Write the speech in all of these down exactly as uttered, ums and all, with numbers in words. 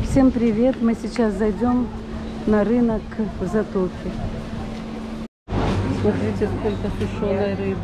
Всем привет! Мы сейчас зайдем на рынок в Затоке. Смотрите, сколько сушеной рыбы.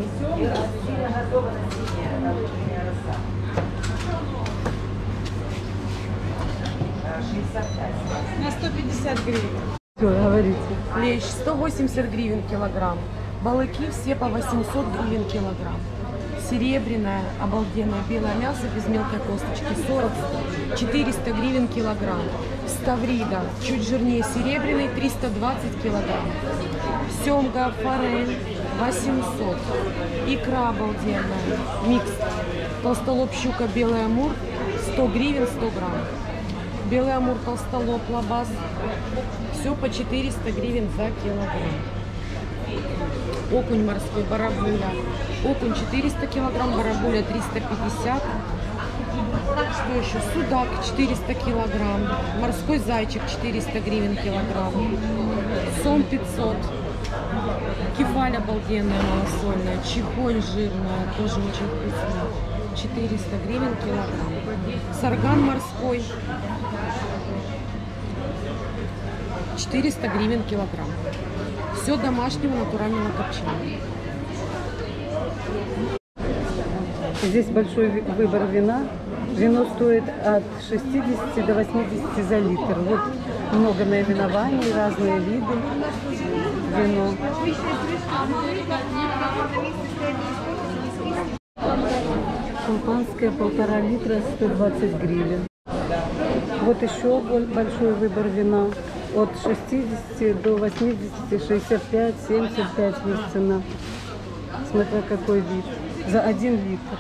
На сто пятьдесят гривен. Что, говорите? Лещ сто восемьдесят гривен килограмм. Балыки все по восемьсот гривен килограмм. Серебряное, обалденное белое мясо без мелкой косточки сорок четыреста гривен килограмм. Ставрида чуть жирнее серебряный триста двадцать килограмм. Семга, форель восемьсот. Икра обалденная. Микс. Толстолоб, щука, белый амур сто гривен сто грамм. Белый амур, толстолоб, лабаз. Все по четыреста гривен за килограмм. Окунь морской, барабуля. Окунь четыреста килограмм, барабуля триста пятьдесят. Что еще? Судак четыреста килограмм. Морской зайчик четыреста гривен килограмм. Сом пятьсот. Кефаль обалденная, малосольная. Чихонь жирная, тоже очень вкусная. четыреста гривен килограмм. Сарган морской. четыреста гривен килограмм. Все домашнего, натурального копчения. Здесь большой выбор вина. Вино стоит от шестидесяти до восьмидесяти за литр. Вот много наименований, разные виды вино. Шампанское полтора литра сто двадцать гривен. Вот еще большой выбор вина. От шестидесяти до восьмидесяти, шестьдесят пять, семьдесят пять есть цена. Смотря какой вид. За один литр.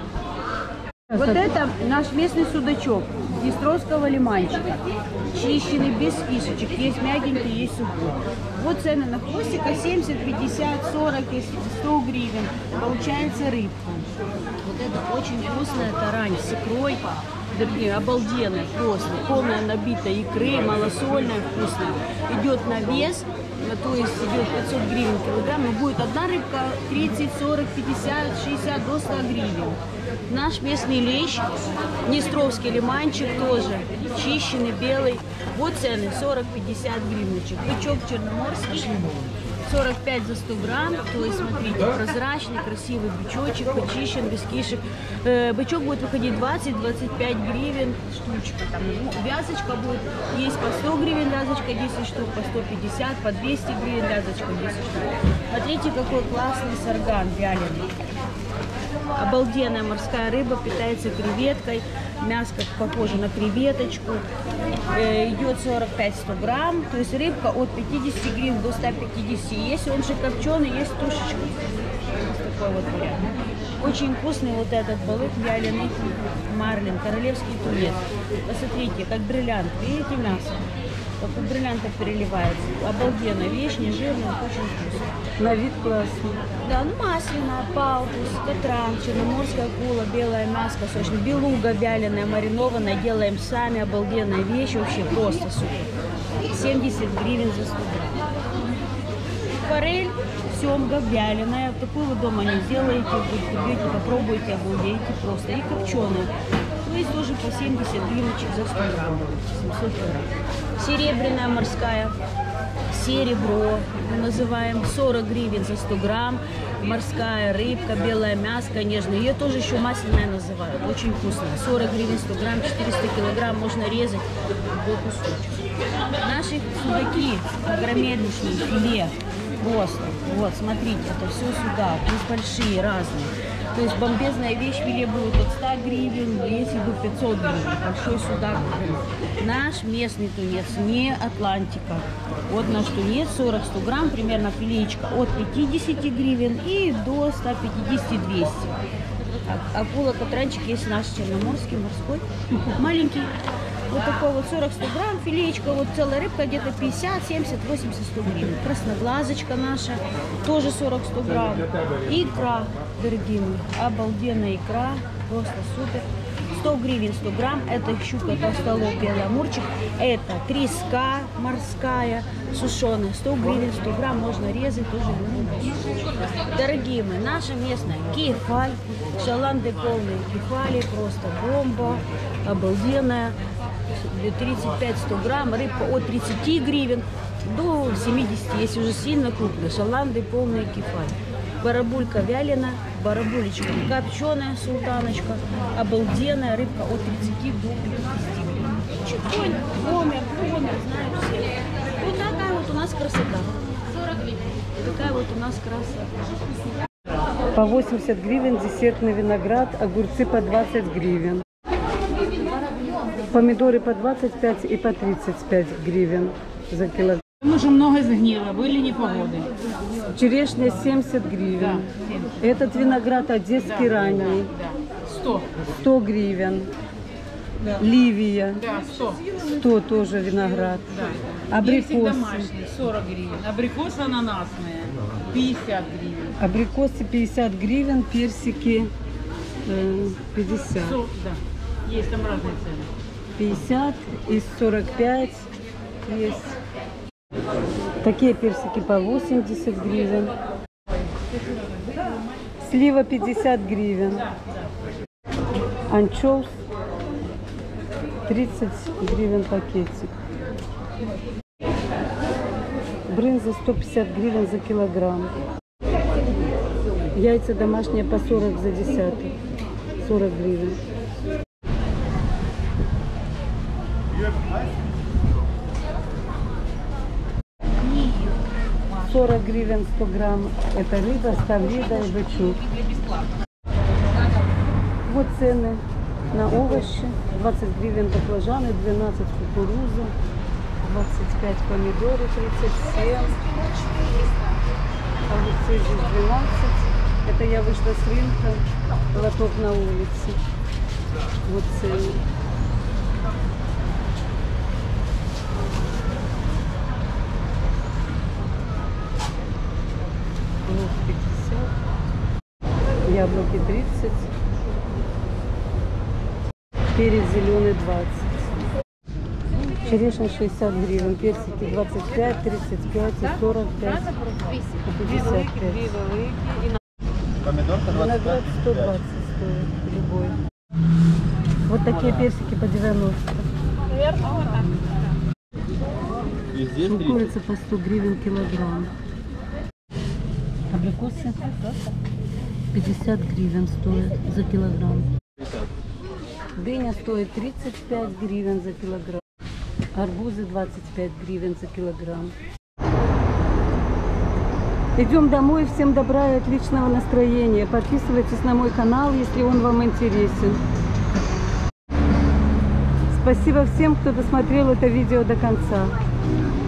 Вот это наш местный судачок Днестровского лиманчика. Чищенный, без кишечек. Есть мягенький, есть сухой. Вот цены на хвостика семьдесят, пятьдесят, сорок, сто гривен. Получается рыбка. Вот это очень вкусная тарань с икрой. Обалденная, просто. Полная набитая икры, малосольная, вкусная. Идет на вес. То есть идет пятьсот гривен килограмм, но будет одна рыбка тридцать, сорок, пятьдесят, шестьдесят до ста гривен. Наш местный лещ, Днестровский лиманчик тоже, чищенный, белый. Вот цены сорок-пятьдесят гривночек. Бычок черноморский, сорок пять за сто грамм. То есть, смотрите, прозрачный, красивый бычочек, почищен, без кишек. Э, бычок будет выходить двадцать-двадцать пять гривен штучка. Там, ну, вязочка будет, есть по сто гривен вязочка, десять штук, по сто пятьдесят, по двести гривен вязочка, десять штук. Смотрите, какой классный сарган вяленый. Обалденная морская рыба, питается креветкой. Мяско похоже на креветочку. Э, идет сорок пять — сто грамм. То есть рыбка от пятидесяти гривен до ста пятидесяти. Если он же копченый, есть тушечка. Вот такой вот вариант. Очень вкусный вот этот балык вяленый марлин, королевский тунец. Посмотрите, как бриллиант. Видите мясо? Как у бриллианта переливается. Обалденная вещь, не жирная, очень вкусная. На вид классный. Да, ну масляная, палтус, катран, черноморская акула, белое мяско, сочно, белуга вяленая, маринованная, делаем сами, обалденная вещь, вообще просто супер. семьдесят гривен за сто грамм. Форель, семга вяленая, такую вы дома не сделаете, будете, попробуйте, обалдеете просто. И копченая. То есть тоже по семьдесят гривночек за сто грамм, семьсот грамм. Серебряная морская, серебро, мы называем, сорок гривен за сто грамм. Морская рыбка, белое мясо, конечно. Ее тоже еще масляная называют, очень вкусная. сорок гривен сто грамм, четыреста килограмм, можно резать до кусочек. Наши судаки, огромнейшие, филе, просто. Вот, смотрите, это все судак, есть большие, разные. То есть бомбезная вещь, филе будет от ста гривен, если бы пятьсот гривен. Большой судак. Наш местный тунец, не Атлантика. Вот наш тунец, сорок — сто грамм, примерно филеечка от пятидесяти гривен и до ста пятидесяти — двухсот. Акула, катранчик есть наш черноморский, морской, маленький. Вот такой вот сорок — сто грамм, филеечка, вот целая рыбка где-то пятьдесят, семьдесят, восемьдесят, сто гривен. Красноглазочка наша, тоже сорок — сто грамм. Икра, дорогие мои, обалденная икра, просто супер. сто гривен сто грамм, это щука, толстолоб, белый амурчик. Это треска морская, сушеная, сто гривен сто грамм, можно резать тоже. Дорогие мои, наша местная кефаль, шаланды полные кефали, просто бомба, обалденная. тридцать пять сто грамм, рыбка от тридцати гривен до семидесяти, если уже сильно крупная. Шаланды полные кефаль. Барабулька вяленая, барабулечка копченая, султаночка, обалденная, рыбка от тридцати до пятидесяти гривен. Чеконь, номер, номер, знаю все. Вот такая вот у нас красота. сорок гривен. Такая вот у нас красота. По восемьдесят гривен десертный виноград, огурцы по двадцать гривен. Помидоры по двадцать пять и по тридцать пять гривен за килограмм. Уже много сгнило, были непогоды. Черешня семьдесят гривен. Да, Этот виноград одесский да, ранний. Да, сто. сто гривен. Да. Ливия. Да, сто. сто тоже виноград. Да. Персик Абрикосы. домашний, сорок гривен. Абрикосы ананасные, пятьдесят гривен. Абрикосы пятьдесят гривен, персики э, пятьдесят. Со- да, есть там разные цены. пятьдесят и сорок пять есть. Такие персики по восемьдесят гривен. Слива пятьдесят гривен. Анчоус тридцать гривен пакетик. Брынза сто пятьдесят гривен за килограмм. Яйца домашние по сорок за десяток. сорок гривен. сорок гривен сто грамм. Это рыба, ставрида и бычок. Вот цены на овощи. двадцать гривен баклажаны, двенадцать кукуруза, двадцать пять помидоры, тридцать семь. Огурцы здесь двенадцать. Это я вышла с рынка, лоток на улице. Вот цены. Лук пятьдесят, яблоки тридцать, перец зеленый двадцать, черешня шестьдесят гривен, персики двадцать пять, тридцать пять и сорок пять, пятьдесят пять. Виноград сто двадцать стоит любой. Вот такие персики по девяносто. Курица по сто гривен килограмм. Абрикосы пятьдесят гривен стоит за килограмм. Дыня стоит тридцать пять гривен за килограмм. Арбузы двадцать пять гривен за килограмм. Идем домой. Всем добра и отличного настроения. Подписывайтесь на мой канал, если он вам интересен. Спасибо всем, кто досмотрел это видео до конца.